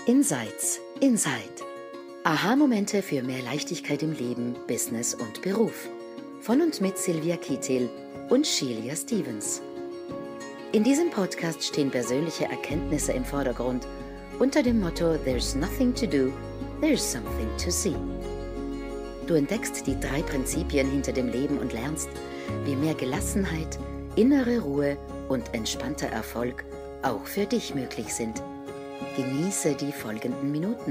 Insights Inside. Aha-Momente für mehr Leichtigkeit im Leben, Business und Beruf. Von und mit Silvia Kietil und Shelia Stevens. In diesem Podcast stehen persönliche Erkenntnisse im Vordergrund unter dem Motto There's nothing to do, there's something to see. Du entdeckst die 3 Prinzipien hinter dem Leben und lernst, wie mehr Gelassenheit, innere Ruhe und entspannter Erfolg auch für dich möglich sind. Genieße die folgenden Minuten.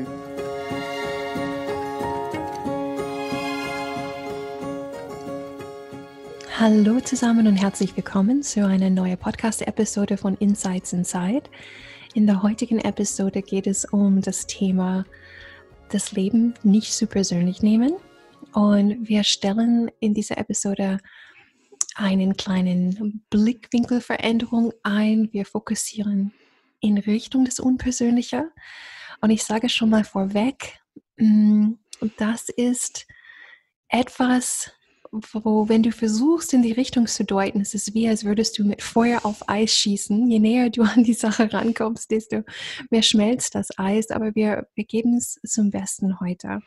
Hallo zusammen und herzlich willkommen zu einer neuen Podcast-Episode von Insights Inside. In der heutigen Episode geht es um das Thema das Leben nicht zu persönlich nehmen. Und wir stellen in dieser Episode einen kleinen Blickwinkelveränderung ein. Wir fokussieren in Richtung des Unpersönlichen. Und ich sage schon mal vorweg, das ist etwas, wo, wenn du versuchst, in die Richtung zu deuten, es ist wie, als würdest du mit Feuer auf Eis schießen. Je näher du an die Sache rankommst, desto mehr schmelzt das Eis. Aber wir geben es zum Besten heute.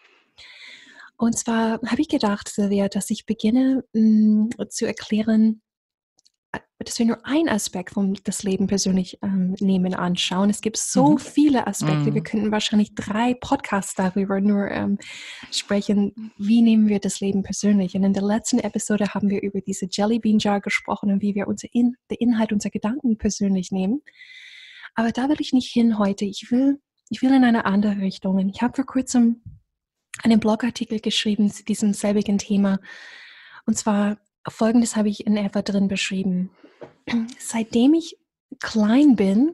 Und zwar habe ich gedacht, Silvia, dass ich beginne zu erklären, dass wir nur einen Aspekt von das Leben persönlich nehmen anschauen. Es gibt so viele Aspekte. Wir könnten wahrscheinlich 3 Podcasts darüber nur sprechen. Wie nehmen wir das Leben persönlich? Und in der letzten Episode haben wir über diese Jelly Bean Jar gesprochen und wie wir den Inhalt unserer Gedanken persönlich nehmen. Aber da will ich nicht hin heute. Ich will in eine andere Richtung. Und ich habe vor kurzem einen Blogartikel geschrieben zu diesem selbigen Thema. Und zwar Folgendes habe ich in etwa drin beschrieben. Seitdem ich klein bin,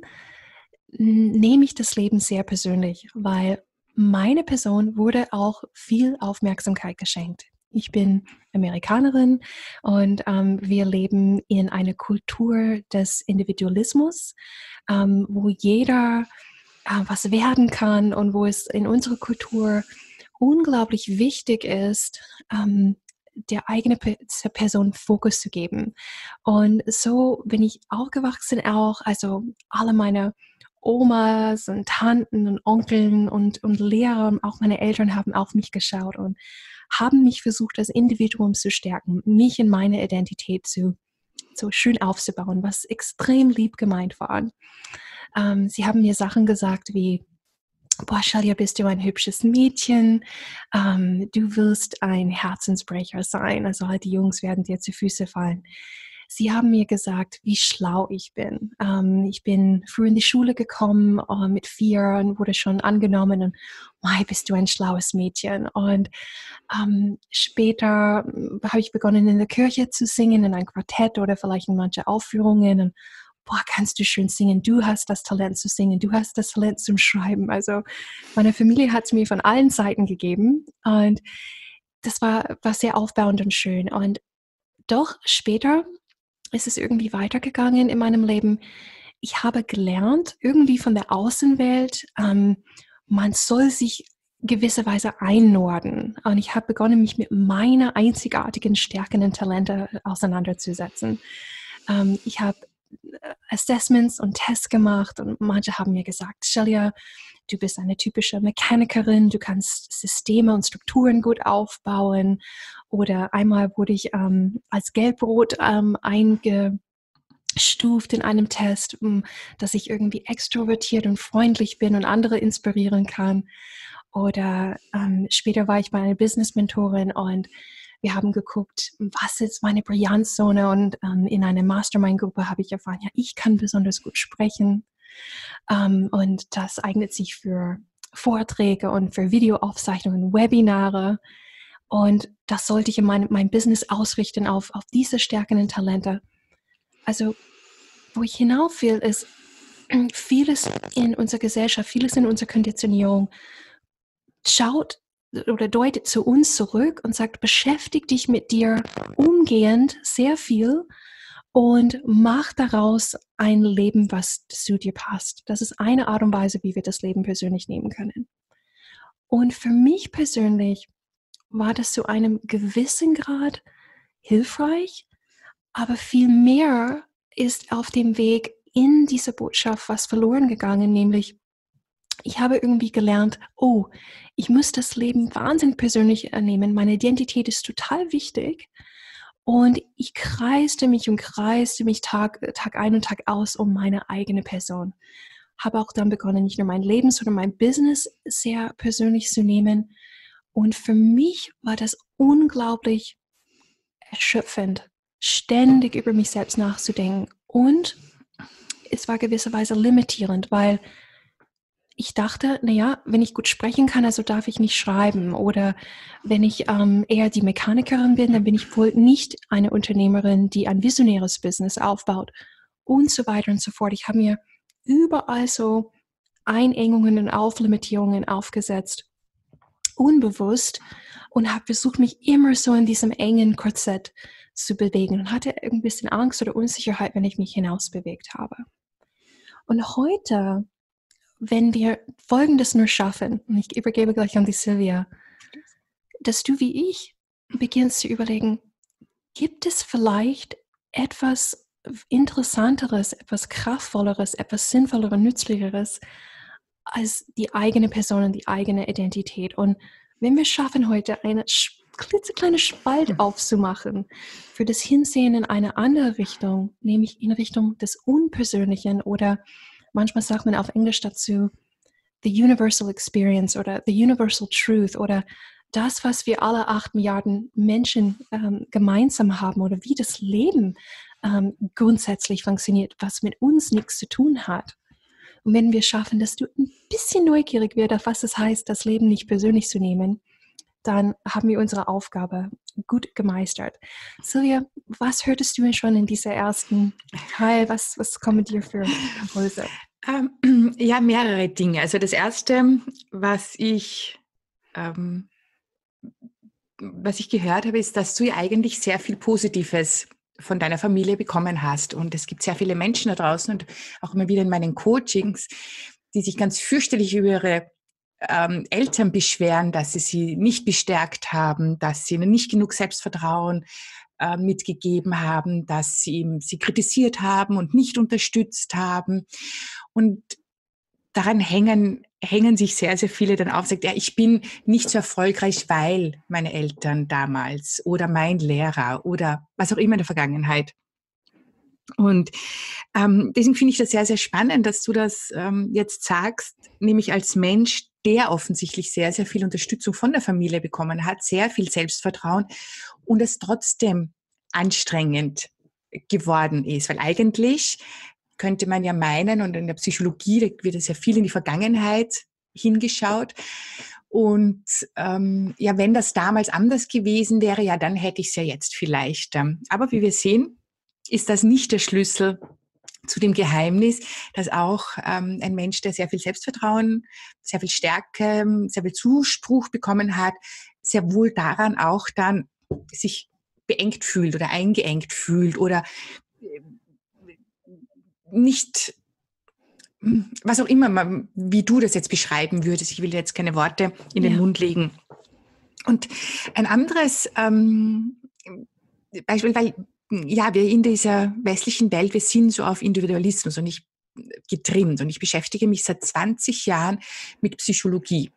nehme ich das Leben sehr persönlich, weil meine Person wurde auch viel Aufmerksamkeit geschenkt. Ich bin Amerikanerin und wir leben in einer Kultur des Individualismus, wo jeder was werden kann und wo es in unserer Kultur unglaublich wichtig ist, der eigenen Person Fokus zu geben. Und so bin ich aufgewachsen auch, also alle meine Omas und Tanten und Onkeln und Lehrer und auch meine Eltern haben auf mich geschaut und haben mich versucht, als Individuum zu stärken, mich in meine Identität so schön aufzubauen, was extrem lieb gemeint war. Sie haben mir Sachen gesagt wie, boah, Shelia, bist du ein hübsches Mädchen, du wirst ein Herzensbrecher sein, also halt die Jungs werden dir zu Füße fallen. Sie haben mir gesagt, wie schlau ich bin. Ich bin früh in die Schule gekommen, mit 4 und wurde schon angenommen und, mei, bist du ein schlaues Mädchen. Und später habe ich begonnen, in der Kirche zu singen, in ein Quartett oder vielleicht in manche Aufführungen und boah, kannst du schön singen, du hast das Talent zu singen, du hast das Talent zum Schreiben. Also meine Familie hat es mir von allen Seiten gegeben und das war sehr aufbauend und schön. Und doch später ist es irgendwie weitergegangen in meinem Leben. Ich habe gelernt, irgendwie von der Außenwelt, man soll sich gewisserweise einnorden. Und ich habe begonnen, mich mit meiner einzigartigen Stärken und Talente auseinanderzusetzen. Ich habe Assessments und Tests gemacht und manche haben mir gesagt, Shelia, du bist eine typische Mechanikerin, du kannst Systeme und Strukturen gut aufbauen. Oder einmal wurde ich als Gelbbrot eingestuft in einem Test, dass ich irgendwie extrovertiert und freundlich bin und andere inspirieren kann. Oder später war ich bei einer Business-Mentorin und wir haben geguckt, was ist meine Brillanzzone und in einer Mastermind-Gruppe habe ich erfahren, ja, ich kann besonders gut sprechen und das eignet sich für Vorträge und für Videoaufzeichnungen, Webinare und das sollte ich in mein Business ausrichten auf diese Stärken und Talente. Also, wo ich hinauf will, ist vieles in unserer Gesellschaft, vieles in unserer Konditionierung schaut oder deutet zu uns zurück und sagt, beschäftige dich mit dir umgehend sehr viel und mach daraus ein Leben, was zu dir passt. Das ist eine Art und Weise, wie wir das Leben persönlich nehmen können. Und für mich persönlich war das zu einem gewissen Grad hilfreich, aber viel mehr ist auf dem Weg in dieser Botschaft was verloren gegangen, nämlich ich habe irgendwie gelernt, oh, ich muss das Leben wahnsinnig persönlich nehmen. Meine Identität ist total wichtig. Und ich kreiste mich Tag ein und Tag aus um meine eigene Person. Habe auch dann begonnen, nicht nur mein Leben, sondern mein Business sehr persönlich zu nehmen. Und für mich war das unglaublich erschöpfend, ständig über mich selbst nachzudenken. Und es war gewisserweise limitierend, weil ich dachte, naja, wenn ich gut sprechen kann, also darf ich nicht schreiben. Oder wenn ich eher die Mechanikerin bin, dann bin ich wohl nicht eine Unternehmerin, die ein visionäres Business aufbaut und so weiter und so fort. Ich habe mir überall so Einengungen und Auflimitierungen aufgesetzt, unbewusst, und habe versucht, mich immer so in diesem engen Korsett zu bewegen und hatte ein bisschen Angst oder Unsicherheit, wenn ich mich hinausbewegt habe. Und heute, wenn wir Folgendes nur schaffen, und ich übergebe gleich an die Silvia, dass du wie ich beginnst zu überlegen, gibt es vielleicht etwas Interessanteres, etwas Kraftvolleres, etwas Sinnvolleres, Nützlicheres als die eigene Person und die eigene Identität? Und wenn wir schaffen, heute eine klitzekleine Spalt aufzumachen für das Hinsehen in eine andere Richtung, nämlich in Richtung des Unpersönlichen, oder manchmal sagt man auf Englisch dazu the universal experience oder the universal truth, oder das, was wir alle 8 Milliarden Menschen gemeinsam haben, oder wie das Leben grundsätzlich funktioniert, was mit uns nichts zu tun hat. Und wenn wir schaffen, dass du ein bisschen neugierig wirst, auf was es heißt, das Leben nicht persönlich zu nehmen, dann haben wir unsere Aufgabe gut gemeistert. Silvia, was hörtest du denn schon in dieser ersten Teil? Was kommen dir für Impulse? Ja, mehrere Dinge. Also das Erste, was ich gehört habe, ist, dass du ja eigentlich sehr viel Positives von deiner Familie bekommen hast. Und es gibt sehr viele Menschen da draußen und auch immer wieder in meinen Coachings, die sich ganz fürchterlich über ihre Eltern beschweren, dass sie nicht bestärkt haben, dass sie ihnen nicht genug Selbstvertrauen mitgegeben haben, dass sie kritisiert haben und nicht unterstützt haben. Und daran hängen sich sehr, sehr viele dann auf, sagt, ja, ich bin nicht so erfolgreich, weil meine Eltern damals oder mein Lehrer oder was auch immer in der Vergangenheit. Und deswegen finde ich das sehr, sehr spannend, dass du das jetzt sagst, nämlich als Mensch, der offensichtlich sehr, sehr viel Unterstützung von der Familie bekommen hat, sehr viel Selbstvertrauen und es trotzdem anstrengend geworden ist. Weil eigentlich könnte man ja meinen, und in der Psychologie da wird es ja viel in die Vergangenheit hingeschaut. Und ja, wenn das damals anders gewesen wäre, ja, dann hätte ich es ja jetzt vielleicht. Aber wie wir sehen, ist das nicht der Schlüssel zu dem Geheimnis, dass auch ein Mensch, der sehr viel Selbstvertrauen, sehr viel Stärke, sehr viel Zuspruch bekommen hat, sehr wohl daran auch dann sich beengt fühlt oder eingeengt fühlt oder nicht, was auch immer, wie du das jetzt beschreiben würdest. Ich will jetzt keine Worte in den Mund legen. Und ein anderes Beispiel, weil ja, wir in dieser westlichen Welt, wir sind so auf Individualismus und getrimmt. Und ich beschäftige mich seit 20 Jahren mit Psychologie.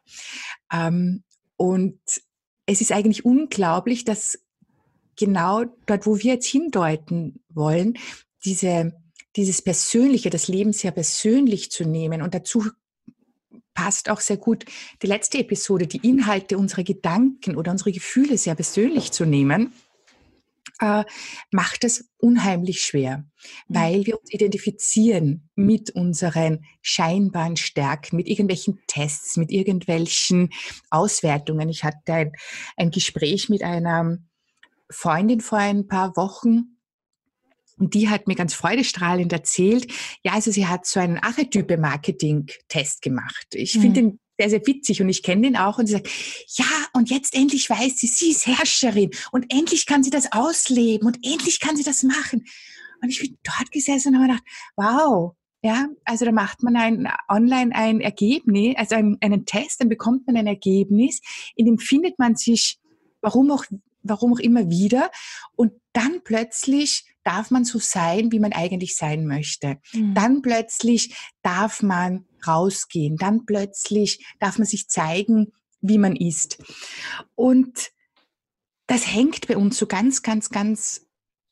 Und es ist eigentlich unglaublich, dass genau dort, wo wir jetzt hindeuten wollen, dieses Persönliche, das Leben sehr persönlich zu nehmen. Und dazu passt auch sehr gut die letzte Episode, die Inhalte unserer Gedanken oder unsere Gefühle sehr persönlich zu nehmen, macht es unheimlich schwer, weil wir uns identifizieren mit unseren scheinbaren Stärken, mit irgendwelchen Tests, mit irgendwelchen Auswertungen. Ich hatte ein Gespräch mit einer Freundin vor ein paar Wochen und die hat mir ganz freudestrahlend erzählt, ja, also sie hat so einen Archetype-Marketing-Test gemacht. Ich finde den sehr, sehr witzig und ich kenne den auch und sie sagt, ja, und jetzt endlich weiß sie ist Herrscherin und endlich kann sie das ausleben und endlich kann sie das machen. Und ich bin dort gesessen und habe gedacht, wow, ja, also da macht man online ein Ergebnis, also einen Test, dann bekommt man ein Ergebnis, in dem findet man sich, warum auch immer wieder und dann plötzlich darf man so sein, wie man eigentlich sein möchte. Dann plötzlich darf man rausgehen. Dann plötzlich darf man sich zeigen, wie man ist. Und das hängt bei uns so ganz, ganz, ganz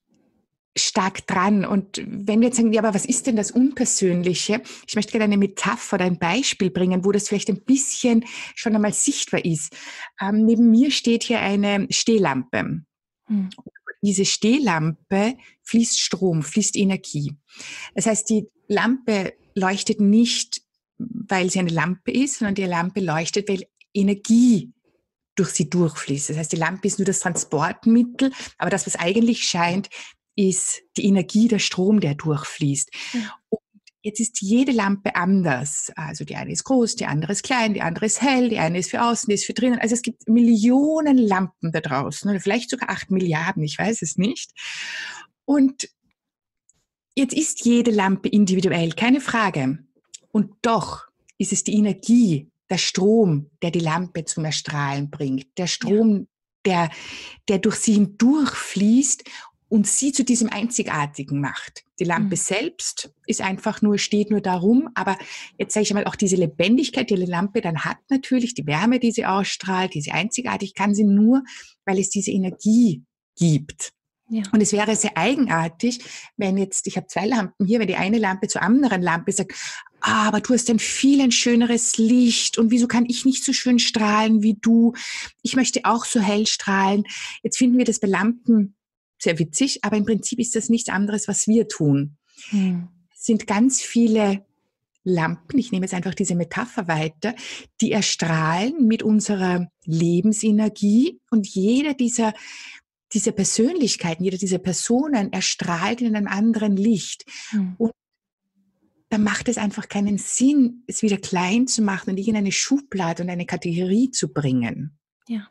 stark dran. Und wenn wir jetzt sagen, ja, aber was ist denn das Unpersönliche? Ich möchte gerne eine Metapher oder ein Beispiel bringen, wo das vielleicht ein bisschen schon einmal sichtbar ist. Neben mir steht hier eine Stehlampe. Diese Stehlampe fließt Strom, fließt Energie. Das heißt, die Lampe leuchtet nicht, weil sie eine Lampe ist, sondern die Lampe leuchtet, weil Energie durch sie durchfließt. Das heißt, die Lampe ist nur das Transportmittel, aber das, was eigentlich scheint, ist die Energie, der Strom, der durchfließt. Und jetzt ist jede Lampe anders. Also die eine ist groß, die andere ist klein, die andere ist hell, die eine ist für außen, die ist für drinnen. Also es gibt Millionen Lampen da draußen oder vielleicht sogar 8 Milliarden, ich weiß es nicht. Und jetzt ist jede Lampe individuell, keine Frage. Und doch ist es die Energie, der Strom, der die Lampe zum Erstrahlen bringt. Der Strom, der durch sie hindurchfließt und sie zu diesem Einzigartigen macht. Die Lampe selbst ist einfach nur, steht nur darum, aber jetzt sage ich einmal, auch diese Lebendigkeit, die die Lampe dann hat natürlich, die Wärme, die sie ausstrahlt, diese Einzigartigkeit, kann sie nur, weil es diese Energie gibt. Ja. Und es wäre sehr eigenartig, wenn jetzt, ich habe 2 Lampen hier, wenn die eine Lampe zur anderen Lampe sagt, aber du hast ein viel schöneres Licht und wieso kann ich nicht so schön strahlen wie du? Ich möchte auch so hell strahlen. Jetzt finden wir das bei Lampen sehr witzig, aber im Prinzip ist das nichts anderes, was wir tun. Es sind ganz viele Lampen, ich nehme jetzt einfach diese Metapher weiter, die erstrahlen mit unserer Lebensenergie und jeder dieser Persönlichkeiten, jeder dieser Personen erstrahlt in einem anderen Licht. Und da macht es einfach keinen Sinn, es wieder klein zu machen und in eine Schublade und eine Kategorie zu bringen. Ja.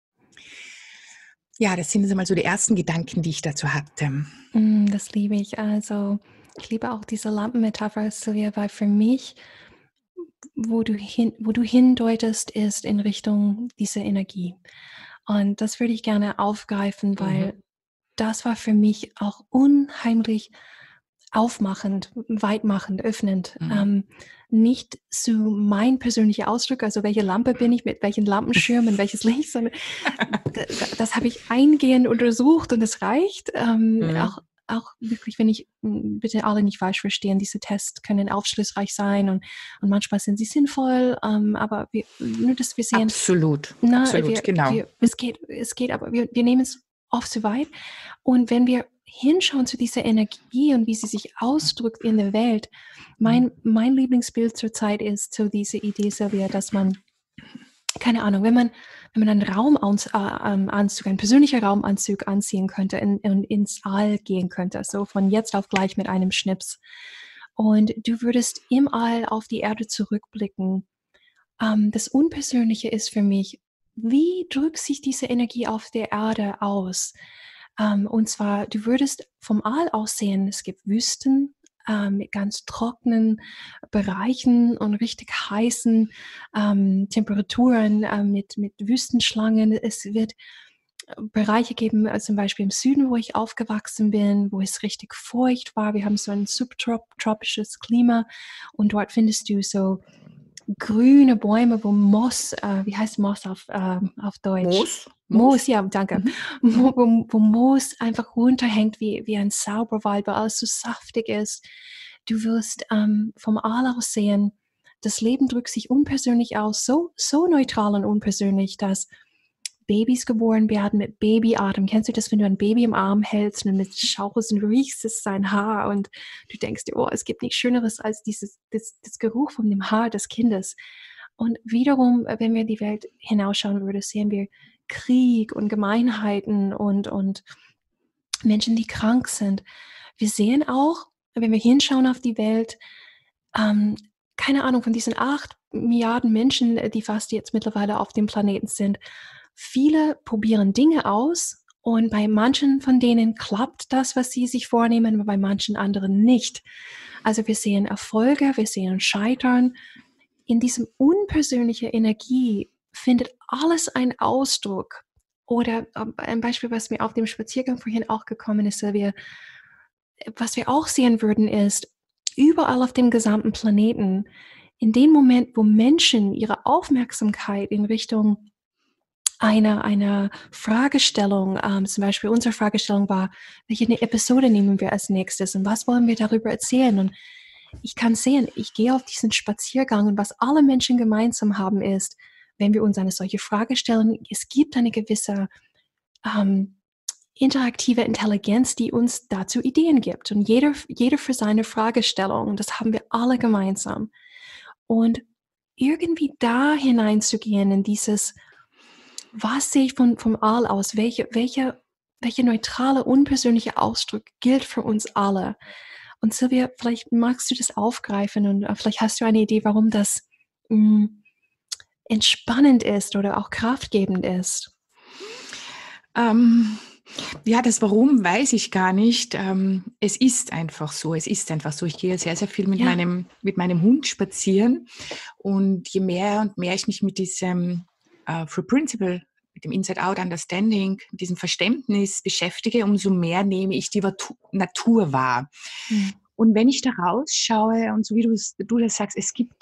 Ja, das sind jetzt einmal so die ersten Gedanken, die ich dazu hatte. Das liebe ich. Also ich liebe auch diese Lampenmetapher, Silvia, weil für mich, wo du hindeutest, ist in Richtung dieser Energie. Und das würde ich gerne aufgreifen, weil das war für mich auch unheimlich aufmachend, weitmachend, öffnend. Nicht so mein persönlicher Ausdruck, also welche Lampe bin ich, mit welchen Lampenschirmen, welches Licht, sondern das habe ich eingehend untersucht und es reicht. Auch wirklich, wenn ich, bitte alle nicht falsch verstehen, diese Tests können aufschlussreich sein und manchmal sind sie sinnvoll, aber nur, dass wir sehen. Absolut, genau. Es geht, aber wir nehmen es oft zu weit. Und wenn wir hinschauen zu dieser Energie und wie sie sich ausdrückt in der Welt, mein Lieblingsbild zurzeit ist so diese Idee, Silvia, dass man, keine Ahnung, wenn man einen Raumanzug, einen persönlichen Raumanzug anziehen könnte und ins All gehen könnte, so von jetzt auf gleich mit einem Schnips. Und du würdest im All auf die Erde zurückblicken. Das Unpersönliche ist für mich, wie drückt sich diese Energie auf der Erde aus? Und zwar, du würdest vom All aus sehen, es gibt Wüsten mit ganz trockenen Bereichen und richtig heißen Temperaturen mit Wüstenschlangen. Es wird Bereiche geben, zum Beispiel im Süden, wo ich aufgewachsen bin, wo es richtig feucht war. Wir haben so ein subtropisches Klima und dort findest du so grüne Bäume, wo Moos, wie heißt Moos auf Deutsch? Moos, ja, danke. Wo Moos einfach runterhängt wie ein Zauberwald, weil alles so saftig ist. Du wirst vom All aus sehen, das Leben drückt sich unpersönlich aus, so neutral und unpersönlich, dass Babys geboren werden mit Babyatem. Kennst du das, wenn du ein Baby im Arm hältst und mit schaust und riechst es sein Haar und du denkst dir, oh, es gibt nichts Schöneres als das Geruch von dem Haar des Kindes. Und wiederum, wenn wir in die Welt hinausschauen würden, sehen wir Krieg und Gemeinheiten und Menschen, die krank sind. Wir sehen auch, wenn wir hinschauen auf die Welt, keine Ahnung, von diesen 8 Milliarden Menschen, die fast jetzt mittlerweile auf dem Planeten sind, viele probieren Dinge aus und bei manchen von denen klappt das, was sie sich vornehmen, aber bei manchen anderen nicht. Also wir sehen Erfolge, wir sehen Scheitern. In diesem unpersönlichen Energie findet alles einen Ausdruck. Oder ein Beispiel, was mir auf dem Spaziergang vorhin auch gekommen ist, Silvia, was wir auch sehen würden, ist, überall auf dem gesamten Planeten, in dem Moment, wo Menschen ihre Aufmerksamkeit in Richtung einer Fragestellung, zum Beispiel unsere Fragestellung war, welche Episode nehmen wir als nächstes und was wollen wir darüber erzählen? Und ich kann sehen, ich gehe auf diesen Spaziergang und was alle Menschen gemeinsam haben ist, wenn wir uns eine solche Frage stellen, es gibt eine gewisse interaktive Intelligenz, die uns dazu Ideen gibt. Und jeder für seine Fragestellung. Und das haben wir alle gemeinsam. Und irgendwie da hineinzugehen in dieses, was sehe ich vom All aus? Welche neutrale, unpersönliche Ausdruck gilt für uns alle? Und Silvia, vielleicht magst du das aufgreifen und vielleicht hast du eine Idee, warum das entspannend ist oder auch kraftgebend ist. Ja, das Warum weiß ich gar nicht. Es ist einfach so. Es ist einfach so. Ich gehe sehr, sehr viel mit meinem Hund spazieren. Und je mehr und mehr ich mich mit diesem True Principle, mit dem Inside-Out-Understanding, mit diesem Verständnis beschäftige, umso mehr nehme ich die Natur wahr. Und wenn ich da rausschaue und so wie du das sagst,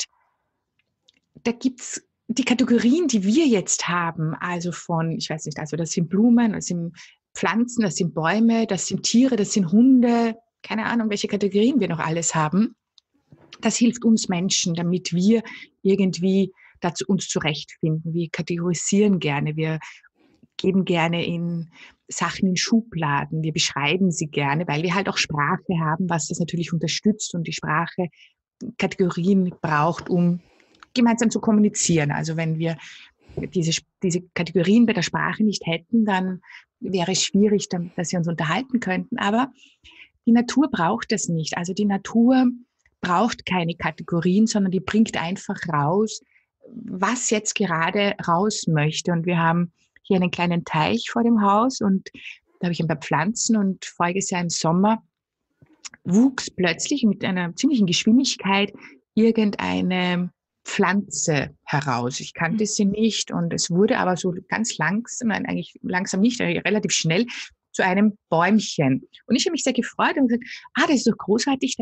da gibt's die Kategorien, die wir jetzt haben, also von, ich weiß nicht, also das sind Blumen, das sind Pflanzen, das sind Bäume, das sind Tiere, das sind Hunde, keine Ahnung, welche Kategorien wir noch alles haben. Das hilft uns Menschen, damit wir irgendwie dazu uns zurechtfinden. Wir kategorisieren gerne, wir geben gerne in Sachen in Schubladen, wir beschreiben sie gerne, weil wir halt auch Sprache haben, was das natürlich unterstützt und die Sprache Kategorien braucht, um gemeinsam zu kommunizieren. Also wenn wir diese Kategorien bei der Sprache nicht hätten, dann wäre es schwierig, dass wir uns unterhalten könnten. Aber die Natur braucht das nicht. Also die Natur braucht keine Kategorien, sondern die bringt einfach raus, was jetzt gerade raus möchte. Und wir haben hier einen kleinen Teich vor dem Haus und da habe ich ein paar Pflanzen und voriges Jahr im Sommer wuchs plötzlich mit einer ziemlichen Geschwindigkeit irgendeine Pflanze heraus. Ich kannte sie nicht und es wurde aber so ganz langsam, nein, eigentlich langsam nicht, relativ schnell zu einem Bäumchen. Und ich habe mich sehr gefreut und gesagt, das ist doch großartig,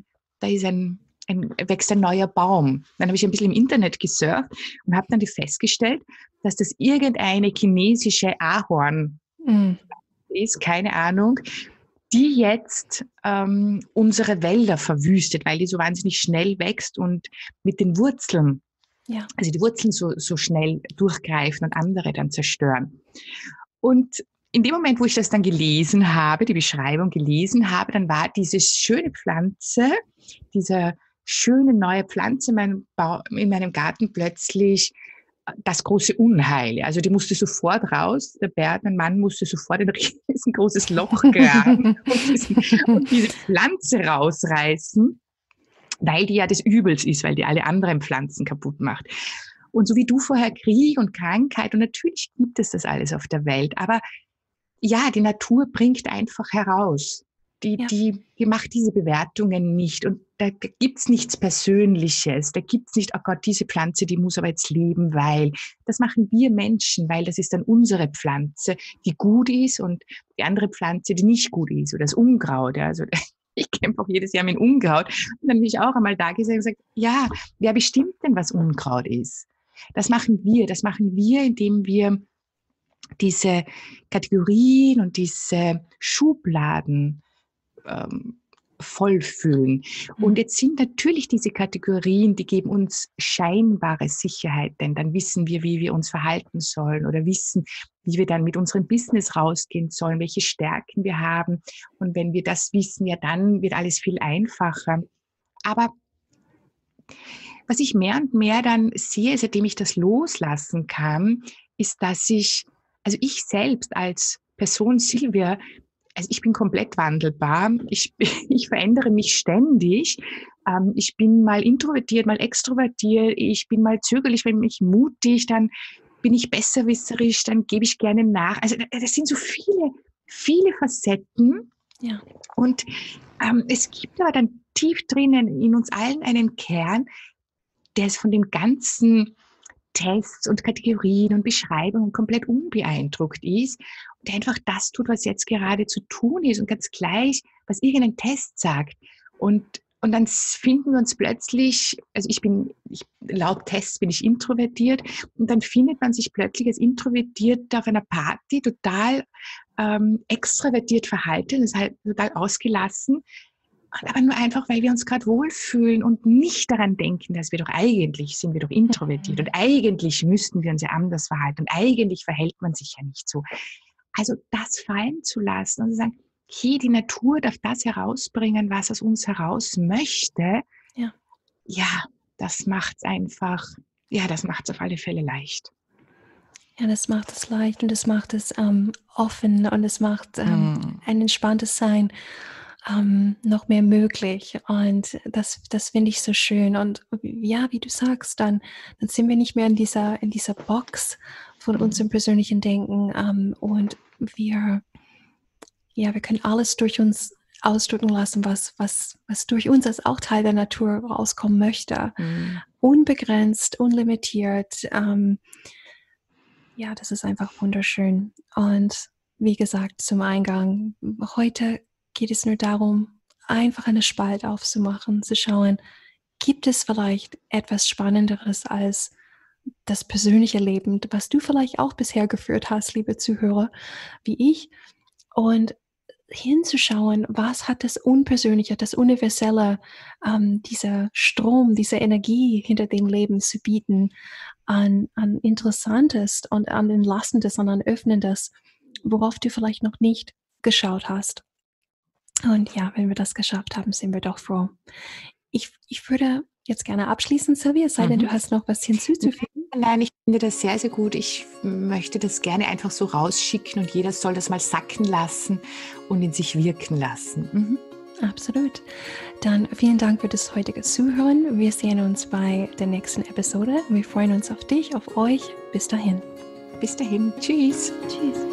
wächst ein neuer Baum. Dann habe ich ein bisschen im Internet gesurft und habe dann festgestellt, dass das irgendeine chinesische Ahorn ist, keine Ahnung, die jetzt unsere Wälder verwüstet, weil die so wahnsinnig schnell wächst und mit den Wurzeln, also die Wurzeln so schnell durchgreifen und andere dann zerstören. Und in dem Moment, wo ich das dann gelesen habe, die Beschreibung gelesen habe, dann war diese schöne Pflanze, diese schöne neue Pflanze in meinem Garten plötzlich das große Unheil. Also die musste sofort raus. Der Bert, mein Mann, musste sofort ein riesengroßes Loch graben und diese Pflanze rausreißen, weil die ja des Übels ist, weil die alle anderen Pflanzen kaputt macht. Und so wie du vorher Krieg und Krankheit, und natürlich gibt es das alles auf der Welt, aber ja, die Natur bringt einfach heraus. Die macht diese Bewertungen nicht. Und da gibt's nichts Persönliches. Da gibt's nicht, oh Gott, diese Pflanze, die muss aber jetzt leben, weil. Das machen wir Menschen, weil das ist dann unsere Pflanze, die gut ist und die andere Pflanze, die nicht gut ist. Oder das Unkraut. Also ich kämpfe auch jedes Jahr mit Unkraut. Und dann bin ich auch einmal da gesessen und gesagt, ja, wer bestimmt denn, was Unkraut ist? Das machen wir. Das machen wir, indem wir diese Kategorien und diese Schubladen vollfüllen. Und jetzt sind natürlich diese Kategorien, die geben uns scheinbare Sicherheit, denn dann wissen wir, wie wir uns verhalten sollen oder wissen, wie wir dann mit unserem Business rausgehen sollen, welche Stärken wir haben. Und wenn wir das wissen, ja, dann wird alles viel einfacher. Aber was ich mehr und mehr dann sehe, seitdem ich das loslassen kann, ist, dass ich selbst als Person Silvia, also ich bin komplett wandelbar. Ich verändere mich ständig. Ich bin mal introvertiert, mal extrovertiert. Ich bin mal zögerlich, wenn mich mutig, dann bin ich besserwisserisch, dann gebe ich gerne nach. Also das sind so viele Facetten. Ja. Und es gibt aber dann tief drinnen in uns allen einen Kern, der ist von dem ganzen Tests und Kategorien und Beschreibungen komplett unbeeindruckt ist und der einfach das tut, was jetzt gerade zu tun ist und ganz gleich, was irgendein Test sagt. Und dann finden wir uns plötzlich, also laut Tests bin ich introvertiert, und dann findet man sich plötzlich als Introvertiert auf einer Party total extravertiert verhalten, das ist halt total ausgelassen, aber nur einfach, weil wir uns gerade wohlfühlen und nicht daran denken, dass eigentlich sind wir doch introvertiert und eigentlich müssten wir uns ja anders verhalten und eigentlich verhält man sich ja nicht so. Also das fallen zu lassen und zu sagen, okay, die Natur darf das herausbringen, was aus uns heraus möchte. Ja, das macht es einfach, das macht es auf alle Fälle leicht. Ja, das macht es leicht und das macht es offen und es macht ein entspanntes Sein noch mehr möglich. Und das finde ich so schön. Und ja, wie du sagst, dann sind wir nicht mehr in dieser Box von unserem persönlichen Denken und wir können alles durch uns ausdrücken lassen, was durch uns als auch Teil der Natur rauskommen möchte. Unbegrenzt, unlimitiert. Das ist einfach wunderschön. Und wie gesagt, zum Eingang, heute geht es nur darum, einfach eine Spalt aufzumachen, zu schauen, gibt es vielleicht etwas Spannenderes als das persönliche Leben, was du vielleicht auch bisher geführt hast, liebe Zuhörer, wie ich, und hinzuschauen, was hat das Unpersönliche, das Universelle, dieser Strom, diese Energie hinter dem Leben zu bieten, an Interessantes und an Entlassendes und an Öffnendes, worauf du vielleicht noch nicht geschaut hast. Und ja, wenn wir das geschafft haben, sind wir doch froh. Ich würde jetzt gerne abschließen, Silvia, es sei denn, du hast noch was hinzuzufügen. Nein, ich finde das sehr, sehr gut. Ich möchte das gerne einfach so rausschicken und jeder soll das mal sacken lassen und in sich wirken lassen. Absolut. Dann vielen Dank für das heutige Zuhören. Wir sehen uns bei der nächsten Episode. Wir freuen uns auf dich, auf euch. Bis dahin. Bis dahin. Tschüss. Tschüss.